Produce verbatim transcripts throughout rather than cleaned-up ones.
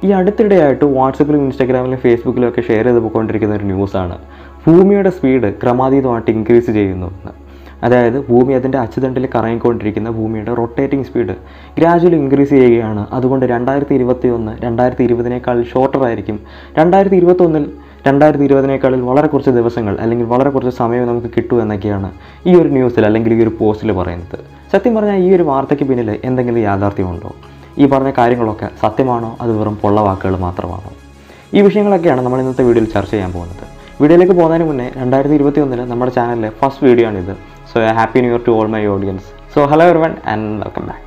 ഈ അടുത്തിടെയായിട്ട് വാട്സപ്പിലും ഇൻസ്റ്റാഗ്രാമിലും ഫേസ്ബുക്കിലും ഒക്കെ ഷെയർ ചെയ്ത് പോയിക്കൊണ്ടിരിക്കുന്ന ഒരു ന്യൂസാണ് ഭൂമിയുടെ സ്പീഡ് ക്രമാതീതമായിട്ട് ഇൻക്രീസ് ചെയ്യുന്നു എന്ന്. അതായത് ഭൂമി അതിൻ്റെ അച്ചുതണ്ടിൽ കറങ്ങിക്കൊണ്ടിരിക്കുന്ന ഭൂമിയുടെ റൊട്ടേറ്റിംഗ് സ്പീഡ് ഗ്രാജുവലി ഇൻക്രീസ് ചെയ്യുകയാണ്. അതുകൊണ്ട് രണ്ടായിരത്തി ഇരുപത്തി ഒന്ന് രണ്ടായിരത്തി ഇരുപതിനേക്കാൾ ഷോർട്ടർ ആയിരിക്കും. രണ്ടായിരത്തി ഇരുപത്തൊന്നിൽ രണ്ടായിരത്തി ഇരുപതിനേക്കാളിൽ വളരെ കുറച്ച് ദിവസങ്ങൾ അല്ലെങ്കിൽ വളരെ കുറച്ച് സമയം നമുക്ക് കിട്ടും എന്നൊക്കെയാണ് ഈ ഒരു ന്യൂസിൽ അല്ലെങ്കിൽ ഈ ഒരു പോസ്റ്റിൽ പറയുന്നത്. സത്യം പറഞ്ഞാൽ ഈ ഒരു വാർത്തയ്ക്ക് പിന്നിൽ എന്തെങ്കിലും യാഥാർത്ഥ്യമുണ്ടോ? ഈ പറഞ്ഞ കാര്യങ്ങളൊക്കെ സത്യമാണോ, അത് വെറും പൊള്ള വാക്കുകൾ മാത്രമാണോ? ഈ വിഷയങ്ങളൊക്കെയാണ് നമ്മൾ ഇന്നത്തെ വീഡിയോയിൽ ചർച്ച ചെയ്യാൻ പോകുന്നത്. വീഡിയോയിലേക്ക് പോകുന്നതിന് മുന്നേ രണ്ടായിരത്തി ഇരുപത്തി ഒന്നിൽ നമ്മുടെ ചാനലിലെ ഫസ്റ്റ് വീഡിയോ ആണിത്. So happy new year to all my audience. So hello everyone and welcome back.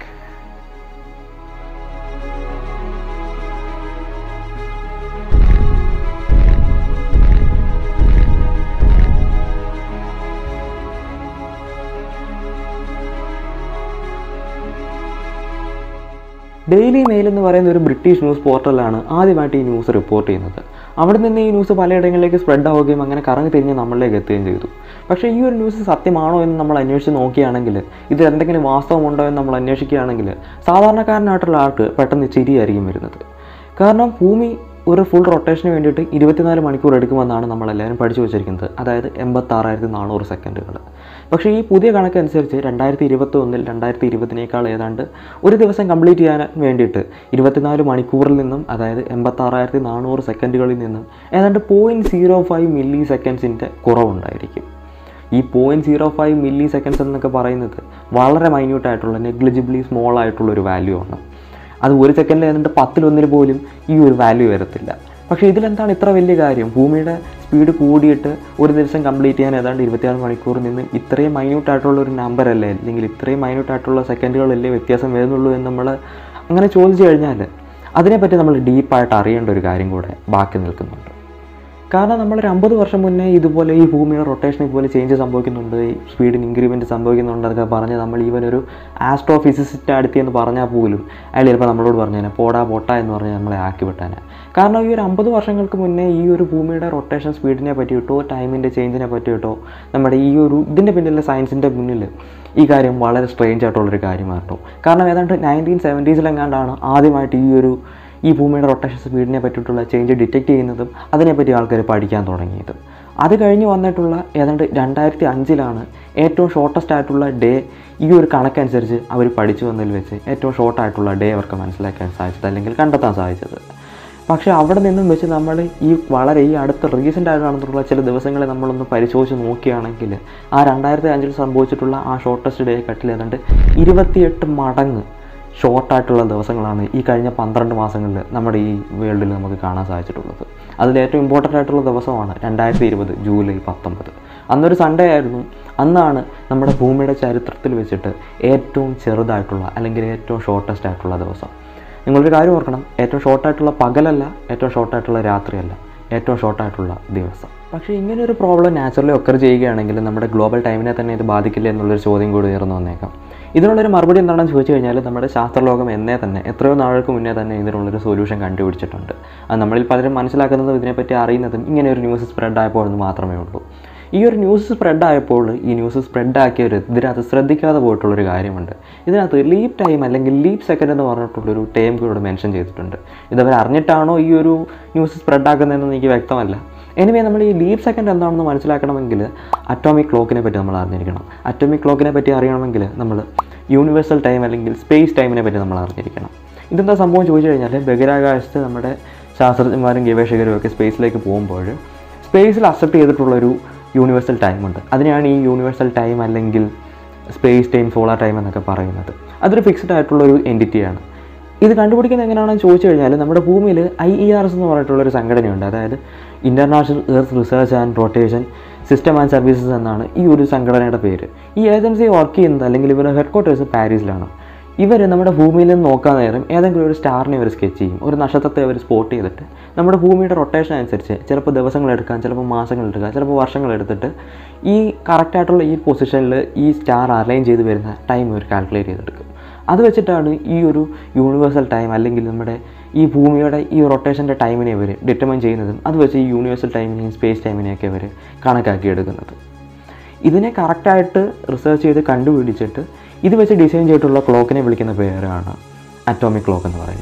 Daily Mail എന്ന് പറയുന്ന ഒരു ബ്രിട്ടീഷ് ന്യൂസ് പോർട്ടലാണ് ആദ്യമായിട്ട് ഈ ന്യൂസ് റിപ്പോർട്ട് ചെയ്യുന്നത്. അവിടെ നിന്ന് ഈ ന്യൂസ് പലയിടങ്ങളിലേക്ക് സ്പ്രെഡ് ആവുകയും അങ്ങനെ കറങ്ങി തിരിഞ്ഞ് നമ്മളിലേക്ക് എത്തുകയും ചെയ്തു. പക്ഷേ ഈ ഒരു ന്യൂസ് സത്യമാണോ എന്ന് നമ്മൾ അന്വേഷിച്ച് നോക്കുകയാണെങ്കിൽ, ഇത് എന്തെങ്കിലും വാസ്തവമുണ്ടോ എന്ന് നമ്മൾ അന്വേഷിക്കുകയാണെങ്കിൽ സാധാരണക്കാരനായിട്ടുള്ള ആൾക്ക് പെട്ടെന്ന് ചിരിയായിരിക്കും വരുന്നത്. കാരണം ഭൂമി ഒരു ഫുൾ റൊട്ടേഷന് വേണ്ടിയിട്ട് ഇരുപത്തിനാല് മണിക്കൂർ എടുക്കുമെന്നാണ് നമ്മളെല്ലാവരും പഠിച്ചു വെച്ചിരിക്കുന്നത്. അതായത് എൺപത്താറായിരത്തി നാനൂറ് സെക്കൻഡുകൾ. പക്ഷേ ഈ പുതിയ കണക്കനുസരിച്ച് രണ്ടായിരത്തി ഇരുപത്തി ഒന്നിൽ രണ്ടായിരത്തി ഇരുപതിനേക്കാൾ ഏതാണ്ട് ഒരു ദിവസം കംപ്ലീറ്റ് ചെയ്യാൻ വേണ്ടിയിട്ട് ഇരുപത്തിനാല് മണിക്കൂറിൽ നിന്നും അതായത് എൺപത്താറായിരത്തി നാനൂറ് സെക്കൻഡുകളിൽ നിന്നും ഏതാണ്ട് പോയിൻറ്റ് സീറോ ഫൈവ് മില്ലി സെക്കൻഡ്സിൻ്റെ കുറവുണ്ടായിരിക്കും. ഈ point zero five milliseconds എന്നൊക്കെ പറയുന്നത് വളരെ മൈന്യൂട്ടായിട്ടുള്ള നെഗ്ലിജിബിളി സ്മോൾ ആയിട്ടുള്ളൊരു വാല്യൂ ആണ്. അത് ഒരു സെക്കൻഡിൽ ഏതാണ്ട് പത്തിലൊന്നിൽ പോലും ഈ ഒരു വാല്യൂ വരത്തില്ല. പക്ഷേ ഇതിലെന്താണ് ഇത്ര വലിയ കാര്യം? ഭൂമിയുടെ സ്പീഡ് കൂടിയിട്ട് ഒരു ദിവസം കംപ്ലീറ്റ് ചെയ്യാൻ ഏതാണ്ട് ഇരുപത്തിയാറ് മണിക്കൂറിൽ നിന്ന് ഇത്രയും മൈന്യൂട്ടായിട്ടുള്ള ഒരു നമ്പർ അല്ലേ, അല്ലെങ്കിൽ ഇത്രയും മൈന്യൂട്ടായിട്ടുള്ള സെക്കൻഡുകളല്ലേ വ്യത്യാസം വരുന്നുള്ളൂ എന്ന് നമ്മൾ അങ്ങനെ ചോദിച്ചു കഴിഞ്ഞാൽ അതിനെപ്പറ്റി നമ്മൾ ഡീപ്പായിട്ട് അറിയേണ്ട ഒരു കാര്യം കൂടെ ബാക്കി നിൽക്കുന്നുണ്ട്. കാരണം നമ്മളൊരു അമ്പത് വർഷം മുന്നേ ഇതുപോലെ ഈ ഭൂമിയുടെ റൊട്ടേഷൻ ഇതുപോലെ ചേഞ്ച് സംഭവിക്കുന്നുണ്ട്, ഈ സ്പീഡിന് ഇൻക്രിമെൻറ്റ് സംഭവിക്കുന്നുണ്ട് അതൊക്കെ പറഞ്ഞ് നമ്മൾ ഈവനൊരു ആസ്ട്രോ ഫിസിസിസ്റ്റ് അടുത്തി എന്ന് പറഞ്ഞാൽ പോലും അയാൾ ചിലപ്പോൾ നമ്മളോട് പറഞ്ഞേനെ പോടാ പൊട്ട എന്ന് പറഞ്ഞാൽ നമ്മളെ ആക്കി വിട്ടാനെ. കാരണം ഈ ഒരു അമ്പത് വർഷങ്ങൾക്ക് മുന്നേ ഈ ഒരു ഭൂമിയുടെ റൊട്ടേഷൻ സ്പീഡിനെ പറ്റിയിട്ടോ ടൈമിൻ്റെ ചേഞ്ചിനെ പറ്റിയിട്ടോ നമ്മുടെ ഈ ഒരു ഇതിൻ്റെ പിന്നിലെ സയൻസിൻ്റെ മുന്നിൽ ഈ കാര്യം വളരെ സ്ട്രേഞ്ച് ആയിട്ടുള്ളൊരു കാര്യമായിരുന്നു. കാരണം ഏതാണ്ട് നയൻറ്റീൻ സെവൻറ്റീസിലെങ്ങാണ്ടാണ് ആദ്യമായിട്ട് ഈ ഒരു ഈ ഭൂമിയുടെ റൊട്ടേഷൻ സ്പീഡിനെ പറ്റിയിട്ടുള്ള ചേഞ്ച് ഡിറ്റക്റ്റ് ചെയ്യുന്നതും അതിനെപ്പറ്റി ആൾക്കാർ പഠിക്കാൻ തുടങ്ങിയതും. അത് കഴിഞ്ഞ് വന്നിട്ടുള്ള ഏതാണ്ട് രണ്ടായിരത്തി അഞ്ചിലാണ് ഏറ്റവും ഷോർട്ടസ്റ്റ് ആയിട്ടുള്ള ഡേ ഈ ഒരു കണക്കനുസരിച്ച് അവർ പഠിച്ചു വന്നതിൽ വെച്ച് ഏറ്റവും ഷോർട്ടായിട്ടുള്ള ഡേ അവർക്ക് മനസ്സിലാക്കാൻ സാധിച്ചത് അല്ലെങ്കിൽ കണ്ടെത്താൻ സാധിച്ചത്. പക്ഷേ അവിടെ നിന്നും വെച്ച് നമ്മൾ ഈ വളരെ ഈ അടുത്ത റീസെൻ്റ് ആയിട്ട് നടന്നിട്ടുള്ള ചില ദിവസങ്ങളെ നമ്മളൊന്ന് പരിശോധിച്ച് നോക്കുകയാണെങ്കിൽ ആ രണ്ടായിരത്തി അഞ്ചിൽ സംഭവിച്ചിട്ടുള്ള ആ ഷോർട്ടസ്റ്റ് ഡേ കട്ടിൽ ഏതാണ്ട് ഇരുപത്തിയെട്ട് മടങ്ങ് ഷോർട്ടായിട്ടുള്ള ദിവസങ്ങളാണ് ഈ കഴിഞ്ഞ പന്ത്രണ്ട് മാസങ്ങളിൽ നമ്മുടെ ഈ വേൾഡിൽ നമുക്ക് കാണാൻ സാധിച്ചിട്ടുള്ളത്. അതിൽ ഏറ്റവും ഇമ്പോർട്ടൻ്റ് ആയിട്ടുള്ള ദിവസമാണ് രണ്ടായിരത്തി ഇരുപത് ജൂലൈ പത്തൊമ്പത്. അന്നൊരു സൺഡേ ആയിരുന്നു. അന്നാണ് നമ്മുടെ ഭൂമിയുടെ ചരിത്രത്തിൽ വെച്ചിട്ട് ഏറ്റവും ചെറുതായിട്ടുള്ള അല്ലെങ്കിൽ ഏറ്റവും ഷോർട്ടസ്റ്റ് ആയിട്ടുള്ള ദിവസം. നിങ്ങളൊരു കാര്യം ഓർക്കണം, ഏറ്റവും ഷോർട്ടായിട്ടുള്ള പകലല്ല, ഏറ്റവും ഷോർട്ടായിട്ടുള്ള രാത്രിയല്ല, ഏറ്റവും ഷോർട്ടായിട്ടുള്ള ദിവസം. പക്ഷേ ഇങ്ങനൊരു പ്രോബ്ലം നാച്ചുറലി ഒക്കർ ചെയ്യുകയാണെങ്കിൽ നമ്മുടെ ഗ്ലോബൽ ടൈമിനെ തന്നെ ഇത് ബാധിക്കില്ല എന്നുള്ളൊരു ചോദ്യം കൂടി ഉയർന്നു വന്നേക്കാം. ഇതിനുള്ളൊരു മറുപടി എന്താണെന്ന് ചോദിച്ചു കഴിഞ്ഞാൽ നമ്മുടെ ശാസ്ത്രലോകം എന്നേ തന്നെ എത്രയോ നാളുകൾക്ക് മുന്നേ തന്നെ ഇതിനുള്ളൊരു സൊല്യൂഷൻ കണ്ടുപിടിച്ചിട്ടുണ്ട്. അത് നമ്മളിൽ പലരും മനസ്സിലാക്കുന്നതും ഇതിനെപ്പറ്റി അറിയുന്നതും ഇങ്ങനെ ഒരു ന്യൂസ് സ്പ്രെഡ് ആയപ്പോഴെന്ന് മാത്രമേ ഉള്ളൂ. ഈ ഒരു ന്യൂസ് സ്പ്രെഡ് ആയപ്പോൾ ഈ ന്യൂസ് സ്പ്രെഡ് ആക്കിയവർ ഇതിനകത്ത് ശ്രദ്ധിക്കാതെ പോയിട്ടുള്ളൊരു കാര്യമുണ്ട്. ഇതിനകത്ത് ലീപ് ടൈം അല്ലെങ്കിൽ ലീപ് സെക്കൻഡ് എന്ന് പറഞ്ഞിട്ടുള്ളൊരു ടൈം കൂടെ മെൻഷൻ ചെയ്തിട്ടുണ്ട്. ഇതവർ അറിഞ്ഞിട്ടാണോ ഈ ഒരു ന്യൂസ് സ്പ്രെഡ് ആക്കുന്നതെന്ന് എനിക്ക് വ്യക്തമല്ല. എനിവേ നമ്മൾ ഈ ലീപ് സെക്കൻഡ് എന്താണെന്ന് മനസ്സിലാക്കണമെങ്കിൽ അറ്റോമിക് ക്ലോക്കിനെ പറ്റി നമ്മൾ അറിഞ്ഞിരിക്കണം. അറ്റോമിക് ക്ലോക്കിനെ പറ്റി അറിയണമെങ്കിൽ നമ്മൾ യൂണിവേഴ്സൽ ടൈം അല്ലെങ്കിൽ സ്പേസ് ടൈമിനെ പറ്റി നമ്മൾ അറിഞ്ഞിരിക്കണം. ഇതെന്താ സംഭവം ചോദിച്ചു കഴിഞ്ഞാൽ ബഹിരാകാശത്ത് നമ്മുടെ ശാസ്ത്രജ്ഞന്മാരും ഗവേഷകരും ഒക്കെ സ്പേസിലേക്ക് പോകുമ്പോൾ സ്പേസിൽ അക്സെപ്റ്റ് ചെയ്തിട്ടുള്ളൊരു യൂണിവേഴ്സൽ ടൈമുണ്ട്. അതിനെയാണ് ഈ യൂണിവേഴ്സൽ ടൈം അല്ലെങ്കിൽ സ്പേസ് ടൈം സോളാർ ടൈം എന്നൊക്കെ പറയുന്നത്. അതൊരു ഫിക്സ്ഡ് ആയിട്ടുള്ളൊരു എൻറ്റിറ്റിയാണ്. ഇത് കണ്ടുപിടിക്കുന്നത് എങ്ങനെയാണെന്ന് ചോദിച്ചു കഴിഞ്ഞാൽ നമ്മുടെ ഭൂമിയിൽ ഐ ഇ ആർ എസ് എന്ന് പറഞ്ഞിട്ടുള്ളൊരു സംഘടനയുണ്ട്. അതായത് international earth research and rotation system and services എന്നാണ് ഈ ഒരു സംഘടനയുടെ പേര്. ഈ ഏജൻസി വർക്ക് ചെയ്യുന്നത് അല്ലെങ്കിൽ ഇവരുടെ ഹെഡ് ക്വാർട്ടേഴ്സ് പാരീസിലാണ്. ഇവർ നമ്മുടെ ഭൂമിയിൽ നിന്ന് നോക്കാൻ നേരം ഏതെങ്കിലും ഒരു സ്റ്റാറിനെ അവർ സ്കെച്ച് ചെയ്യും, ഒരു നക്ഷത്രത്തെ അവർ സ്പോട്ട് ചെയ്തിട്ട് നമ്മുടെ ഭൂമിയുടെ റൊട്ടേഷൻ അനുസരിച്ച് ചിലപ്പോൾ ദിവസങ്ങളെടുക്കാം, ചിലപ്പോൾ മാസങ്ങളെടുക്കാം, ചിലപ്പോൾ വർഷങ്ങളെടുത്തിട്ട് ഈ കറക്റ്റായിട്ടുള്ള ഈ പൊസിഷനിൽ ഈ സ്റ്റാർ അലൈൻ ചെയ്ത് വരുന്ന ടൈം അവർ കാൽക്കുലേറ്റ് ചെയ്തെടുക്കും. അത് വെച്ചിട്ടാണ് ഈ ഒരു യൂണിവേഴ്സൽ ടൈം അല്ലെങ്കിൽ നമ്മുടെ ഈ ഭൂമിയുടെ ഈ റൊട്ടേഷൻ്റെ ടൈമിനെ അവർ ഡിറ്റർമൈൻ ചെയ്യുന്നതും അത് വെച്ച് ഈ യൂണിവേഴ്സൽ ടൈമിനെയും സ്പേസ് ടൈമിനെയൊക്കെ അവർ കണക്കാക്കി എടുക്കുന്നത്. ഇതിനെ കറക്റ്റായിട്ട് റിസർച്ച് ചെയ്ത് കണ്ടുപിടിച്ചിട്ട് ഇത് വെച്ച് ഡിസൈൻ ചെയ്തിട്ടുള്ള ക്ലോക്കിനെ വിളിക്കുന്ന പേരാണ് അറ്റോമിക് ക്ലോക്ക് എന്ന് പറയുന്നത്.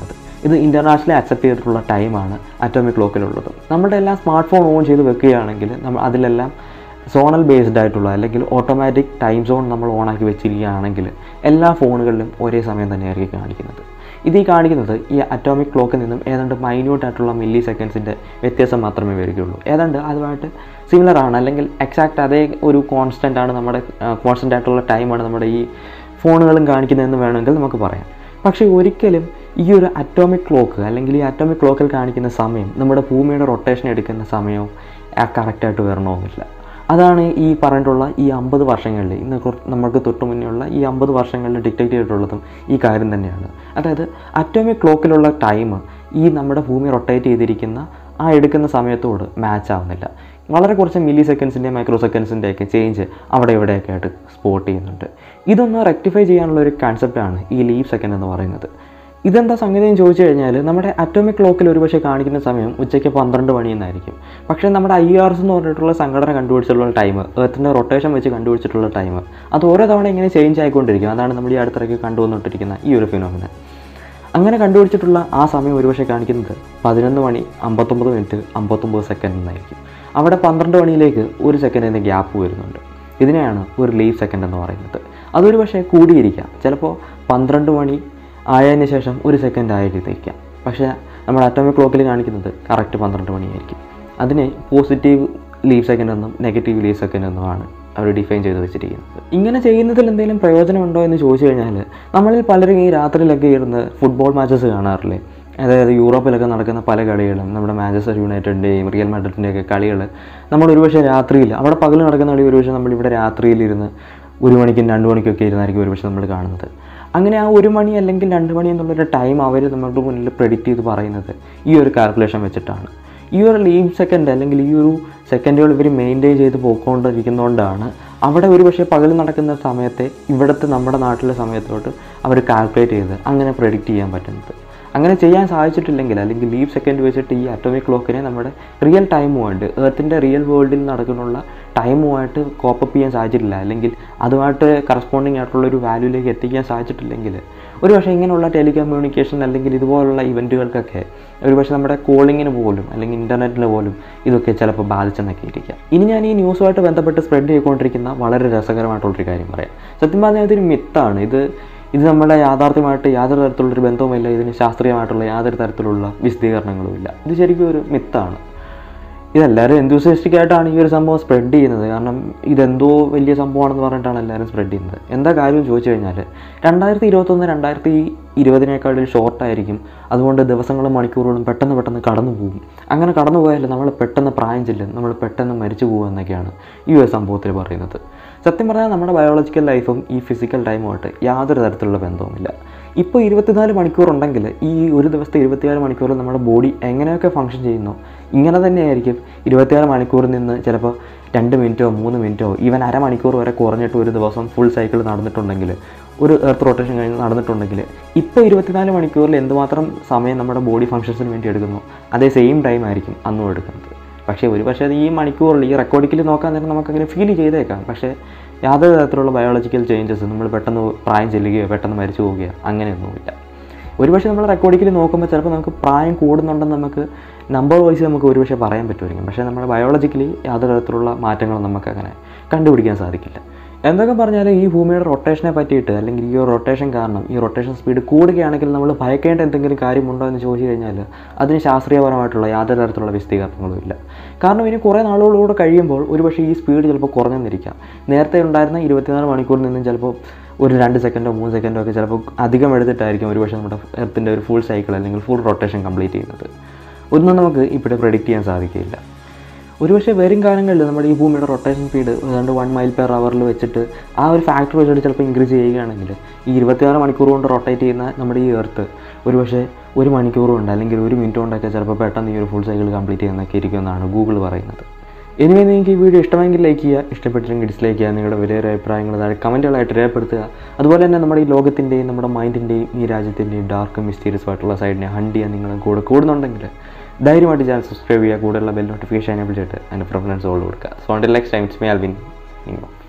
ഇത് ഇൻ്റർനാഷണലി അക്സെപ്റ്റ് ചെയ്തിട്ടുള്ള ടൈമാണ് അറ്റോമിക് ക്ലോക്കിലുള്ളത്. നമ്മുടെ എല്ലാം സ്മാർട്ട് ഫോൺ ഓൺ ചെയ്ത് വെക്കുകയാണെങ്കിൽ നമ്മൾ അതിലെല്ലാം സോണൽ ബേസ്ഡ് ആയിട്ടുള്ള അല്ലെങ്കിൽ ഓട്ടോമാറ്റിക് ടൈം സോൺ നമ്മൾ ഓണാക്കി വെച്ചിരിക്കുകയാണെങ്കിൽ എല്ലാ ഫോണുകളിലും ഒരേ സമയം തന്നെയായിരിക്കും കാണിക്കുന്നത്. ഇത് ഈ കാണിക്കുന്നത് ഈ അറ്റോമിക് ക്ലോക്കിൽ നിന്നും ഏതാണ്ട് മൈന്യൂട്ട് ആയിട്ടുള്ള മില്ലി സെക്കൻഡ്സിൻ്റെ വ്യത്യാസം മാത്രമേ വരികയുള്ളൂ. ഏതാണ്ട് അതുമായിട്ട് സിമിലർ ആണ്, അല്ലെങ്കിൽ എക്സാക്റ്റ് അതേ ഒരു കോൺസ്റ്റൻ്റ് ആണ് നമ്മുടെ കോൺസ്റ്റൻ്റ് ആയിട്ടുള്ള ടൈമാണ് നമ്മുടെ ഈ ഫോണുകളും കാണിക്കുന്നതെന്ന് വേണമെങ്കിൽ നമുക്ക് പറയാം. പക്ഷേ ഒരിക്കലും ഈ ഒരു അറ്റോമിക് ക്ലോക്ക് അല്ലെങ്കിൽ ഈ അറ്റോമിക് ക്ലോക്കിൽ കാണിക്കുന്ന സമയം നമ്മുടെ ഭൂമിയുടെ റൊട്ടേഷൻ എടുക്കുന്ന സമയവും കറക്റ്റായിട്ട് വരണമെന്നില്ല. അതാണ് ഈ പറഞ്ഞിട്ടുള്ള ഈ അമ്പത് വർഷങ്ങളിൽ ഇന്ന് നമുക്ക് തൊട്ട് മുന്നേയുള്ള ഈ അമ്പത് വർഷങ്ങളിൽ ഡിറ്റക്റ്റ് ചെയ്തിട്ടുള്ളതും ഈ കാര്യം തന്നെയാണ്. അതായത് അറ്റോമിക് ക്ലോക്കിലുള്ള ടൈം ഈ നമ്മുടെ ഭൂമി റൊട്ടേറ്റ് ചെയ്തിരിക്കുന്ന ആ എടുക്കുന്ന സമയത്തോട് മാച്ച് ആവുന്നില്ല. വളരെ കുറച്ച് മില്ലി സെക്കൻഡ്സിൻ്റെ മൈക്രോ സെക്കൻഡ്സിൻ്റെയൊക്കെ ചേഞ്ച് അവിടെ ഇവിടെയൊക്കെ ആയിട്ട് സ്പോട്ട് ചെയ്യുന്നുണ്ട്. ഇതൊന്ന് റെക്ടിഫൈ ചെയ്യാനുള്ള ഒരു കൺസെപ്റ്റാണ് ഈ ലീപ് സെക്കൻഡ് എന്ന് പറയുന്നത്. ഇതെന്താ സംഗതി എന്ന് ചോദിച്ചു കഴിഞ്ഞാൽ നമ്മുടെ അറ്റോമിക് ക്ലോക്കിൽ ഒരുപക്ഷെ കാണിക്കുന്ന സമയം ഉച്ചയ്ക്ക് പന്ത്രണ്ട് മണി എന്നായിരിക്കും. പക്ഷേ നമ്മുടെ ഐ ആർ എസ് എന്ന് പറഞ്ഞിട്ടുള്ള സംഘടന കണ്ടുപിടിച്ചിട്ടുള്ള ടൈം, എർത്തിൻ്റെ റൊട്ടേഷൻ വെച്ച് കണ്ടുപിടിച്ചിട്ടുള്ള ടൈം, അത് ഓരോ തവണ ഇങ്ങനെ ചേഞ്ച് ആയിക്കൊണ്ടിരിക്കും. അതാണ് നമ്മൾ ഈ അടുത്തിടയ്ക്ക് കണ്ടുവന്നിട്ടിരിക്കുന്ന ഈ ഒരു ഫിനോമിനൻ. അങ്ങനെ കണ്ടുപിടിച്ചിട്ടുള്ള ആ സമയം ഒരുപക്ഷെ കാണിക്കുന്നത് പതിനൊന്ന് മണി അമ്പത്തൊമ്പത് മിനിറ്റ് അമ്പത്തൊമ്പത് സെക്കൻഡ് എന്നായിരിക്കും. അവിടെ പന്ത്രണ്ട് മണിയിലേക്ക് ഒരു സെക്കൻഡിൻ്റെ ഗ്യാപ്പ് വരുന്നുണ്ട്. ഇതിനെയാണ് ഒരു ലീപ് സെക്കൻഡ് എന്ന് പറയുന്നത്. അതൊരു പക്ഷേ കൂടിയിരിക്കാം. ചിലപ്പോൾ പന്ത്രണ്ട് മണി ആയതിന് ശേഷം ഒരു സെക്കൻഡ് ആയിരിക്കാം. പക്ഷേ നമ്മുടെ അറ്റോമിക് ക്ലോക്കിൽ കാണിക്കുന്നത് കറക്റ്റ് പന്ത്രണ്ട് മണിയായിരിക്കും. അതിനെ പോസിറ്റീവ് ലീപ് സെക്കൻഡ് എന്നും നെഗറ്റീവ് ലീപ് സെക്കൻഡ് എന്നുമാണ് അവർ ഡിഫൈൻ ചെയ്ത് വെച്ചിരിക്കുന്നത്. ഇങ്ങനെ ചെയ്യുന്നതിൽ എന്തെങ്കിലും പ്രയോജനമുണ്ടോ എന്ന് ചോദിച്ചു കഴിഞ്ഞാൽ നമ്മളിൽ പലരും ഈ രാത്രിയിലൊക്കെ ഇരുന്ന് ഫുട്ബോൾ മാച്ചസ് കാണാറില്ലേ? അതായത് യൂറോപ്പിലൊക്കെ നടക്കുന്ന പല കളികളും നമ്മുടെ മാഞ്ചസ്റ്റർ യുണൈറ്റഡിൻ്റെയും റിയൽ മാഡ്രിഡിൻ്റെയൊക്കെ കളികൾ നമ്മൾ ഒരുപക്ഷെ രാത്രിയിൽ, അവിടെ പകൽ നടക്കുന്ന കളി ഒരുപക്ഷെ നമ്മളിവിടെ രാത്രിയിലിരുന്ന് ഒരു മണിക്കും രണ്ട് മണിക്കൊക്കെ ഇരുന്നായിരിക്കും ഒരുപക്ഷെ നമ്മൾ കാണുന്നത്. അങ്ങനെ ആ ഒരു മണി അല്ലെങ്കിൽ രണ്ട് മണി എന്നുള്ളൊരു ടൈം അവർ നമ്മുടെ മുന്നിൽ പ്രെഡിക്റ്റ് ചെയ്ത് പറയുന്നത് ഈ ഒരു കാൽക്കുലേഷൻ വെച്ചിട്ടാണ്. ഈ ഒരു ലീപ് സെക്കൻഡ് അല്ലെങ്കിൽ ഈ ഒരു സെക്കൻഡുകൾ ഇവർ മെയിൻറ്റെയിൻ ചെയ്ത് പോയിക്കൊണ്ടിരിക്കുന്നതുകൊണ്ടാണ് അവിടെ ഒരു പക്ഷേ പകൽ നടക്കുന്ന സമയത്തെ ഇവിടുത്തെ നമ്മുടെ നാട്ടിലെ സമയത്തോട്ട് അവർ കാൽക്കുലേറ്റ് ചെയ്ത് അങ്ങനെ പ്രെഡിക്റ്റ് ചെയ്യാൻ പറ്റുന്നത്. അങ്ങനെ ചെയ്യാൻ സാധിച്ചിട്ടില്ലെങ്കിൽ അല്ലെങ്കിൽ ലീപ് സെക്കൻഡ് വെച്ചിട്ട് ഈ അറ്റോമിക് ക്ലോക്കിനെ നമ്മുടെ റിയൽ ടൈമുമായിട്ട് എർത്തിൻ്റെ റിയൽ വേൾഡിൽ നടക്കുന്ന ടൈമുമായിട്ട് കോപ്പപ്പ് ചെയ്യാൻ സാധിച്ചിട്ടില്ല, അല്ലെങ്കിൽ അതുമായിട്ട് കറസ്പോണ്ടിങ് ആയിട്ടുള്ളൊരു വാല്യൂയിലേക്ക് എത്തിക്കാൻ സാധിച്ചിട്ടില്ലെങ്കിൽ ഒരു പക്ഷേ ഇങ്ങനെയുള്ള ടെലികമ്മ്യൂണിക്കേഷൻ അല്ലെങ്കിൽ ഇതുപോലുള്ള ഇവൻറ്റുകൾക്കൊക്കെ ഒരു പക്ഷേ നമ്മുടെ കോളിങ്ങിന് പോലും അല്ലെങ്കിൽ ഇൻ്റർനെറ്റിന് പോലും ഇതൊക്കെ ചിലപ്പോൾ ബാധിച്ചെന്നൊക്കെ ഇരിക്കാം. ഇനി ഞാൻ ഈ ന്യൂസുമായിട്ട് ബന്ധപ്പെട്ട് സ്പ്രെഡ് ചെയ്തുകൊണ്ടിരിക്കുന്ന വളരെ രസകരമായിട്ടുള്ളൊരു കാര്യം പറയാം. സത്യം പറഞ്ഞാൽ ഇതൊരു മിത്താണ്. ഇത് ഇത് നമ്മുടെ യാഥാർത്ഥ്യമായിട്ട് യാതൊരു തരത്തിലുള്ളൊരു ബന്ധവുമില്ല. ഇതിന് ശാസ്ത്രീയമായിട്ടുള്ള യാതൊരു തരത്തിലുള്ള വിശദീകരണങ്ങളുമില്ല. ഇത് ശരിക്കും ഒരു മിത്താണ്. ഇതെല്ലാവരും എന്തൂസിയാസ്റ്റിക് ആയിട്ടാണ് ഈ ഒരു സംഭവം സ്പ്രെഡ് ചെയ്യുന്നത്. കാരണം ഇതെന്തോ വലിയ സംഭവമാണെന്ന് പറഞ്ഞിട്ടാണ് എല്ലാവരും സ്പ്രെഡ് ചെയ്യുന്നത്. എന്താ കാര്യം ചോദിച്ചു കഴിഞ്ഞാൽ രണ്ടായിരത്തി ഇരുപത്തൊന്ന് രണ്ടായിരത്തി ഇരുപതിനേക്കാളും ഷോർട്ടായിരിക്കും. അതുകൊണ്ട് ദിവസങ്ങളും മണിക്കൂറുകളും പെട്ടെന്ന് പെട്ടെന്ന് കടന്നു പോകും. അങ്ങനെ കടന്നു പോയാൽ നമ്മൾ പെട്ടെന്ന് പ്രായം ചെല്ലും, നമ്മൾ പെട്ടെന്ന് മരിച്ചു പോകും എന്നൊക്കെയാണ് ഈ ഒരു സംഭവത്തിൽ പറയുന്നത്. സത്യം പറഞ്ഞാൽ നമ്മുടെ ബയോളജിക്കൽ ലൈഫും ഈ ഫിസിക്കൽ ടൈമുമായിട്ട് യാതൊരു തരത്തിലുള്ള ബന്ധവുമില്ല. ഇപ്പോൾ ഇരുപത്തിനാല് മണിക്കൂറുണ്ടെങ്കിൽ ഈ ഒരു ദിവസത്തെ ഇരുപത്തിനാല് മണിക്കൂറിൽ നമ്മുടെ ബോഡി എങ്ങനെയൊക്കെ ഫങ്ഷൻ ചെയ്യുന്നു ഇങ്ങനെ തന്നെയായിരിക്കും ഇരുപത്തിനാല് മണിക്കൂറിൽ നിന്ന് ചിലപ്പോൾ രണ്ട് മിനിറ്റോ മൂന്ന് മിനിറ്റോ ഈവൻ അരമണിക്കൂർ വരെ കുറഞ്ഞിട്ട് ഒരു ദിവസം ഫുൾ സൈക്കിൾ നടന്നിട്ടുണ്ടെങ്കിൽ, ഒരു എർത്ത് റൊട്ടേഷൻ കഴിഞ്ഞ് നടന്നിട്ടുണ്ടെങ്കിൽ ഇപ്പോൾ ഇരുപത്തിനാല് മണിക്കൂറിൽ എന്തുമാത്രം സമയം നമ്മുടെ ബോഡി ഫങ്ഷൻസിന് വേണ്ടി എടുക്കുന്നു അതേ സെയിം ടൈം ആയിരിക്കും അന്നും എടുക്കുന്നത്. പക്ഷേ ഒരു പക്ഷേ അത് ഈ മണിക്കൂറിൽ ഈ റെക്കോർഡിക്കൽ നോക്കാൻ നേരം നമുക്കങ്ങനെ ഫീൽ ചെയ്തേക്കാം. പക്ഷേ യാതൊരു തരത്തിലുള്ള ബയോളജിക്കൽ ചേഞ്ചസ് നമ്മൾ പെട്ടെന്ന് പ്രായം ചെല്ലുകയോ പെട്ടെന്ന് മരിച്ചു പോവുകയോ അങ്ങനെയൊന്നുമില്ല. ഒരുപക്ഷെ നമ്മൾ റെക്കോർഡിക്കൽ നോക്കുമ്പോൾ ചിലപ്പോൾ നമുക്ക് പ്രായം കൂടുന്നുണ്ടെന്ന് നമുക്ക് നമ്പർ വൈസ് നമുക്ക് ഒരുപക്ഷെ പറയാൻ പറ്റുമായിരിക്കും. പക്ഷേ നമ്മുടെ ബയോളജിക്കലി യാതൊരു തരത്തിലുള്ള മാറ്റങ്ങളും നമുക്കങ്ങനെ കണ്ടുപിടിക്കാൻ സാധിക്കില്ല. എന്തൊക്കെ പറഞ്ഞാലും ഈ ഭൂമിയുടെ റൊട്ടേഷനെ പറ്റിയിട്ട് അല്ലെങ്കിൽ ഈ ഒരു റൊട്ടേഷൻ കാരണം ഈ റൊട്ടേഷൻ സ്പീഡ് കൂടുകയാണെങ്കിൽ നമ്മൾ ഭയക്കേണ്ട എന്തെങ്കിലും കാര്യമുണ്ടോ എന്ന് ചോദിച്ചു കഴിഞ്ഞാൽ അതിന് ശാസ്ത്രീയപരമായിട്ടുള്ള യാതൊരു തരത്തിലുള്ള വിശദീകരണങ്ങളും ഇല്ല. കാരണം ഇനി കുറേ നാളുകളിലൂടെ കഴിയുമ്പോൾ ഒരുപക്ഷെ ഈ സ്പീഡ് ചിലപ്പോൾ കുറഞ്ഞെന്നിരിക്കാം. നേരത്തെ ഉണ്ടായിരുന്ന ഇരുപത്തിനാല് മണിക്കൂറിൽ നിന്നും ചിലപ്പോൾ ഒരു രണ്ട് സെക്കൻഡോ മൂന്ന് സെക്കൻഡോ ഒക്കെ ചിലപ്പോൾ അധികം എടുത്തിട്ടായിരിക്കും ഒരുപക്ഷെ നമ്മുടെ എർത്തിൻ്റെ ഒരു ഫുൾ സൈക്കിൾ അല്ലെങ്കിൽ ഫുൾ റൊട്ടേഷൻ കംപ്ലീറ്റ് ചെയ്യുന്നത്. ഒന്നും നമുക്ക് ഇവിടെ പ്രെഡിക്റ്റ് ചെയ്യാൻ സാധിക്കില്ല. ഒരുപക്ഷെ വരും കാലങ്ങളിൽ നമ്മുടെ ഈ ഭൂമിയുടെ റൊട്ടേഷൻ സ്പീഡ് ഏതാണ്ട് വൺ മൈൽ പെർ അവറിൽ വെച്ചിട്ട് ആ ഒരു ഫാക്ടർ വെച്ചിട്ട് ചിലപ്പോൾ ഇൻക്രീസ് ചെയ്യുകയാണെങ്കിൽ ഈ ഇരുപത്തിയാറ് മണിക്കൂർ കൊണ്ട് റൊട്ടേറ്റ് ചെയ്യുന്ന നമ്മുടെ ഈ എർത്ത് ഒരുപക്ഷെ ഒരു മണിക്കൂർ കൊണ്ട് അല്ലെങ്കിൽ ഒരു മിനിറ്റ് കൊണ്ടൊക്കെ ചിലപ്പോൾ പെട്ടെന്ന് ഈ ഒരു ഫുൾ സൈക്കിൾ കംപ്ലീറ്റ് ചെയ്യുന്നൊക്കെ ഇരിക്കുമെന്നാണ് ഗൂഗിൾ പറയുന്നത്. ഇനി നിങ്ങൾക്ക് ഈ വീഡിയോ ഇഷ്ടമെങ്കിൽ ലൈക്ക് ചെയ്യുക, ഇഷ്ടപ്പെട്ടില്ലെങ്കിൽ ഡിസ്ലൈക്ക് ചെയ്യുക. നിങ്ങളുടെ വലിയൊരു അഭിപ്രായങ്ങൾ താഴെ കമൻറ്റുകളായിട്ട് രേഖപ്പെടുത്തുക. അതുപോലെ തന്നെ നമ്മുടെ ഈ ലോകത്തിൻ്റെയും നമ്മുടെ മൈൻഡിൻ്റെയും ഈ രാജ്യത്തിൻ്റെയും ഡാർക്ക് മിസ്റ്റീരിയസ് ആയിട്ടുള്ള സൈഡിനെ ഹണ്ട് ചെയ്യാൻ നിങ്ങൾ കൂടെ കൂടുന്നുണ്ടെങ്കിൽ ധൈര്യമായിട്ട് ചാനൽ സബ്സ്ക്രൈബ് ചെയ്യുക. കൂടെയുള്ള ബെൽ നോട്ടിഫിക്കേഷൻ എനേബിൾ ചെയ്തിട്ട് അതിൻ്റെ പ്രിഫറൻസ് ഓൾ കൊടുക്കുക. So until next time it's me Alvin.